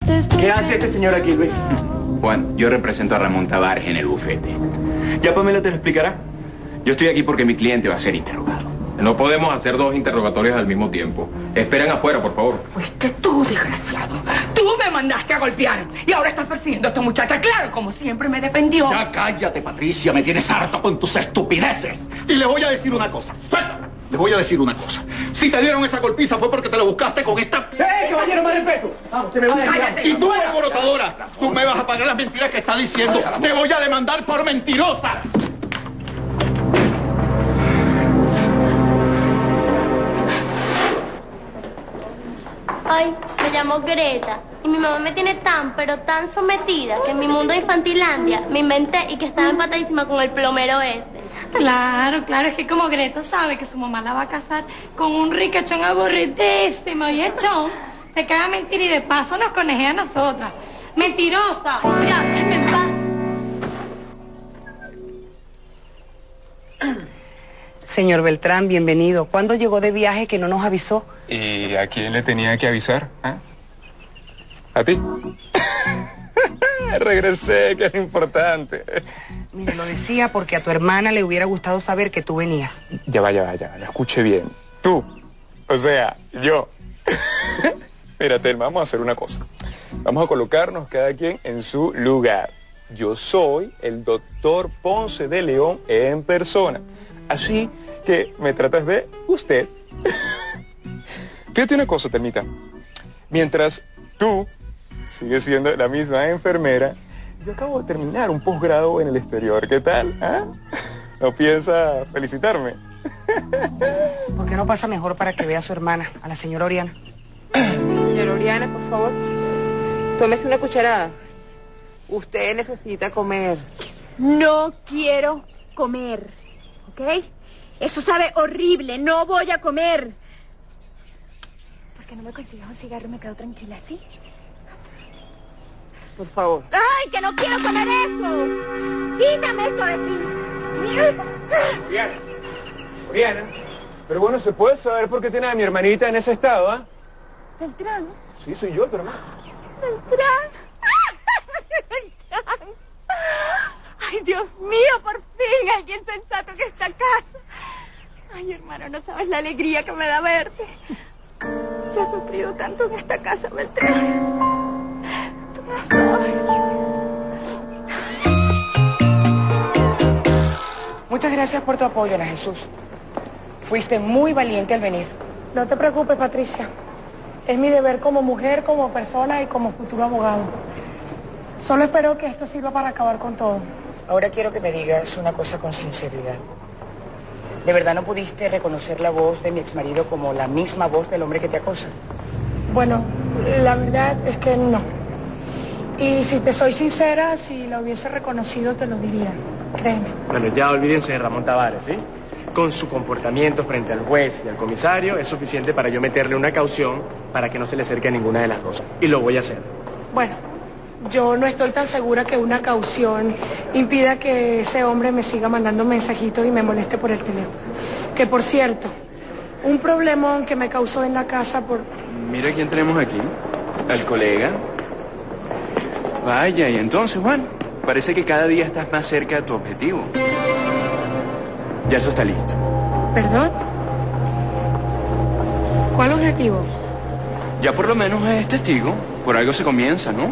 ¿Qué hace este señor aquí, Luis? Juan, yo represento a Ramón Tavares en el bufete. ¿Ya Pamela te lo explicará? Yo estoy aquí porque mi cliente va a ser interrogado. No podemos hacer dos interrogatorios al mismo tiempo. Esperen afuera, por favor. Fuiste tú, desgraciado. Tú me mandaste a golpear. Y ahora estás persiguiendo a esta muchacha. Claro, como siempre me defendió. Ya cállate, Patricia. Me tienes harto con tus estupideces. Y le voy a decir una cosa. ¡Suéltame! Le voy a decir una cosa. Si te dieron esa golpiza fue porque te lo buscaste con esta... caballero, mal respeto! Vamos, se me va a Y tú, alborotadora, tú me vas a pagar las mentiras que está diciendo. Te voy a demandar por mentirosa. Ay, me llamo Greta y mi mamá me tiene tan, pero tan sometida que en mi mundo de Infantilandia me inventé y que estaba empatadísima con el plomero ese. Claro, es que como Greta sabe que su mamá la va a casar con un ricachón aburridísimo y echón, se caga a mentir y de paso nos conejea a nosotras. ¡Mentirosa! Ya, déjenme en paz. Señor Beltrán, bienvenido. ¿Cuándo llegó de viaje que no nos avisó? ¿Y a quién le tenía que avisar? ¿Ah? ¿A ti? Regresé, que era importante. Mire, lo decía porque a tu hermana le hubiera gustado saber que tú venías. Ya va, lo escuché bien. Tú, o sea, yo. Mira, Telma, vamos a hacer una cosa. Vamos a colocarnos cada quien en su lugar. Yo soy el doctor Ponce de León en persona. Así que me tratas de usted. Fíjate una cosa, Telmita. Mientras tú sigues siendo la misma enfermera, yo acabo de terminar un posgrado en el exterior. ¿Qué tal? ¿Ah? ¿No piensa felicitarme? ¿Por qué no pasa mejor para que vea a su hermana, a la señora Oriana? Señora Oriana, por favor, tómese una cucharada. Usted necesita comer. No quiero comer, ¿ok? Eso sabe horrible, no voy a comer. ¿Por qué no me consigues un cigarro y me quedo tranquila, sí? Por favor. ¡Ay, que no quiero comer eso! ¡Quítame esto de aquí! Oriana. Pero bueno, ¿se puede saber por qué tiene a mi hermanita en ese estado, ah? ¿Beltrán? Sí, soy yo, tu hermano. ¿Beltrán? ¡Beltrán! ¡Ay, Dios mío, por fin alguien sensato en esta casa! Ay, hermano, no sabes la alegría que me da verte. Te he sufrido tanto en esta casa, Beltrán. Tú no sabes. Muchas gracias por tu apoyo, Ana Jesús. Fuiste muy valiente al venir. No te preocupes, Patricia. Es mi deber como mujer, como persona y como futuro abogado. Solo espero que esto sirva para acabar con todo. Ahora quiero que me digas una cosa con sinceridad. ¿De verdad no pudiste reconocer la voz de mi exmarido como la misma voz del hombre que te acosa? Bueno, la verdad es que no. Y si te soy sincera, si lo hubiese reconocido te lo diría, créeme. Bueno, ya olvídense de Ramón Tavares, ¿sí? Con su comportamiento frente al juez y al comisario es suficiente para yo meterle una caución para que no se le acerque a ninguna de las dos. Y lo voy a hacer. Bueno, yo no estoy tan segura que una caución impida que ese hombre me siga mandando mensajitos y me moleste por el teléfono. Que por cierto, un problemón que me causó en la casa por... Mira quién tenemos aquí. Al colega. Vaya, y entonces, Juan, parece que cada día estás más cerca de tu objetivo. Ya eso está listo. ¿Perdón? ¿Cuál objetivo? Ya por lo menos es testigo. Por algo se comienza, ¿no?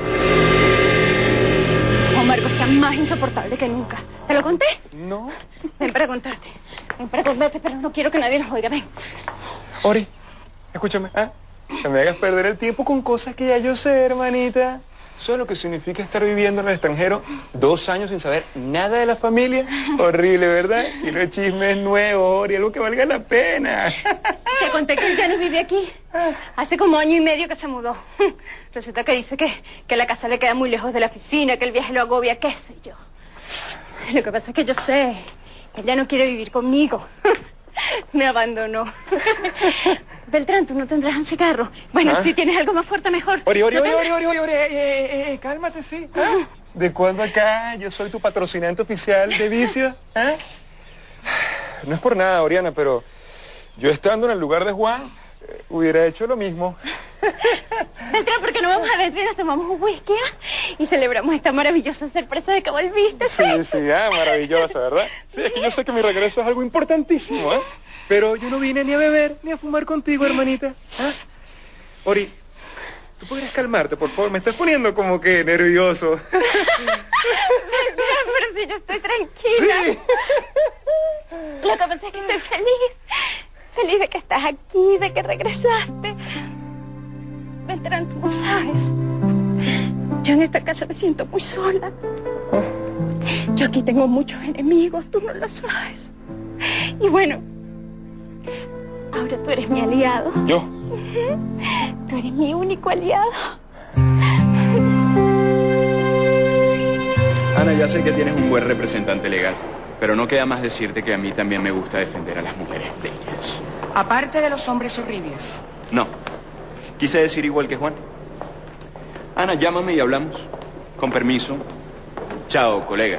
Juan Marcos está más insoportable que nunca. ¿Te lo conté? No. Ven para contarte. Ven para contarte, pero no quiero que nadie nos oiga. Ven. Ori, escúchame, ¿ah? No me hagas perder el tiempo con cosas que ya yo sé, hermanita. ¿Sabes lo que significa estar viviendo en el extranjero 2 años sin saber nada de la familia? Horrible, ¿verdad? Y los chismes nuevos, Ori, algo que valga la pena. Te conté que él ya no vive aquí. Hace como 1 año y medio que se mudó. Resulta que dice que la casa le queda muy lejos de la oficina, que el viaje lo agobia, qué sé yo. Lo que pasa es que yo sé que él ya no quiere vivir conmigo. Me abandonó. Beltrán, ¿tú no tendrás un cigarro? Bueno, si tienes algo más fuerte, mejor. Ori, cálmate, sí. ¿Ah? ¿De cuándo acá yo soy tu patrocinante oficial de vicio? ¿Ah? No es por nada, Oriana, pero yo estando en el lugar de Juan, hubiera hecho lo mismo. Beltrán, ¿por qué no vamos adentro y nos tomamos un whisky y celebramos esta maravillosa sorpresa de que volviste? Sí, maravillosa, ¿verdad? Sí, es que yo sé que mi regreso es algo importantísimo, ¿eh? Pero yo no vine ni a beber ni a fumar contigo, hermanita. ¿Ah? Ori, ¿tú podrías calmarte, por favor? Me estás poniendo como que nervioso. Beltrán, pero si yo estoy tranquila. Sí. Lo que pasa es que estoy feliz de que estás aquí, de que regresaste. Beltrán, tú no sabes. Yo en esta casa me siento muy sola. Yo aquí tengo muchos enemigos, tú no lo sabes. Y bueno, ahora tú eres mi aliado. ¿Yo? Tú eres mi único aliado. Ana, ya sé que tienes un buen representante legal, pero no queda más decirte que a mí también me gusta defender a las mujeres bellas. Aparte de los hombres horribles. No. Quise decir igual que Juan. Ana, llámame y hablamos. Con permiso. Chao, colega.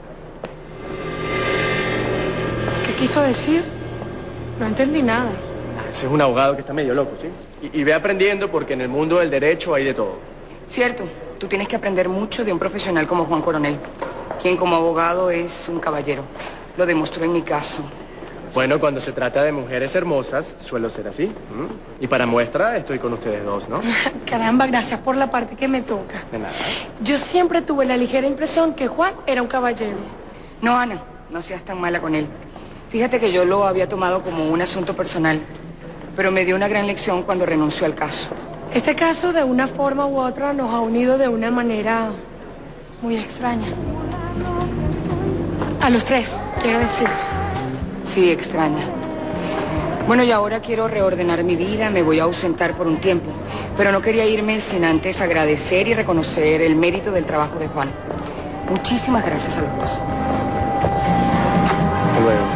¿Qué quiso decir? No entendí nada. Ese es un abogado que está medio loco, ¿sí? Y ve aprendiendo porque en el mundo del derecho hay de todo. Cierto, tú tienes que aprender mucho de un profesional como Juan Coronel, quien como abogado es un caballero. Lo demostró en mi caso. Bueno, cuando se trata de mujeres hermosas, suelo ser así. Y para muestra, estoy con ustedes dos, ¿no? Caramba, gracias por la parte que me toca. De nada. Yo siempre tuve la ligera impresión que Juan era un caballero. No, Ana, no seas tan mala con él. Fíjate que yo lo había tomado como un asunto personal, pero me dio una gran lección cuando renunció al caso. Este caso, de una forma u otra, nos ha unido de una manera muy extraña. A los tres, quiero decir. Sí, extraña. Bueno, y ahora quiero reordenar mi vida, me voy a ausentar por un tiempo, pero no quería irme sin antes agradecer y reconocer el mérito del trabajo de Juan. Muchísimas gracias a los dos. Hasta luego.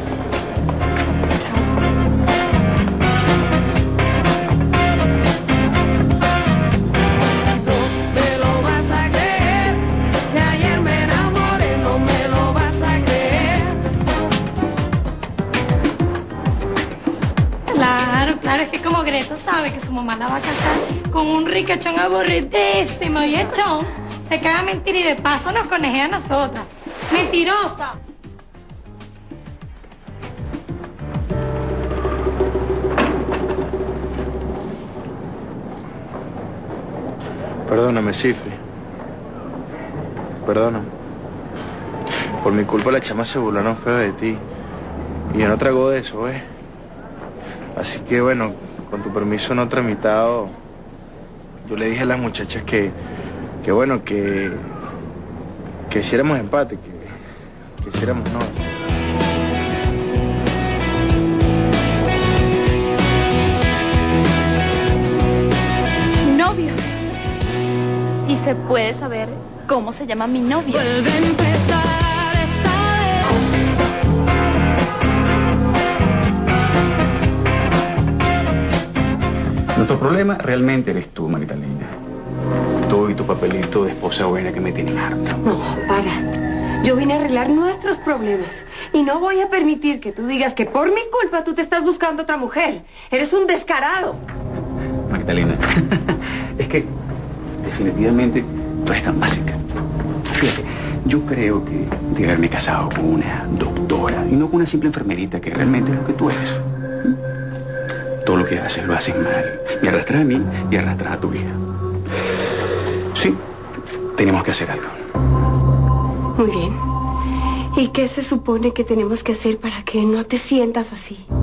Claro, es que como Greta sabe que su mamá la va a casar con un ricachón aburridísimo y echón, se caga mentir y de paso nos conejea a nosotras. ¡Mentirosa! Perdóname, Cifre. Perdóname. Por mi culpa la chama se burló no feo de ti. Y yo no trago de eso, ¿ves? Así que bueno, con tu permiso no tramitado, yo le dije a las muchachas que hiciéramos empate, que hiciéramos no. Novio. ¿Y se puede saber cómo se llama mi novio? Vuelve a empezar esta Nuestro problema realmente eres tú, Magdalena. Tú y tu papelito de esposa buena que me tienen harto. No, para. Yo vine a arreglar nuestros problemas. Y no voy a permitir que tú digas que por mi culpa tú te estás buscando otra mujer. Eres un descarado. Magdalena, es que definitivamente tú eres tan básica. Fíjate, yo creo que de haberme casado con una doctora y no con una simple enfermerita que realmente es lo que tú eres. Todo lo que haces lo haces mal. Me arrastras a mí y arrastras a tu hija. Sí, tenemos que hacer algo. Muy bien. ¿Y qué se supone que tenemos que hacer para que no te sientas así?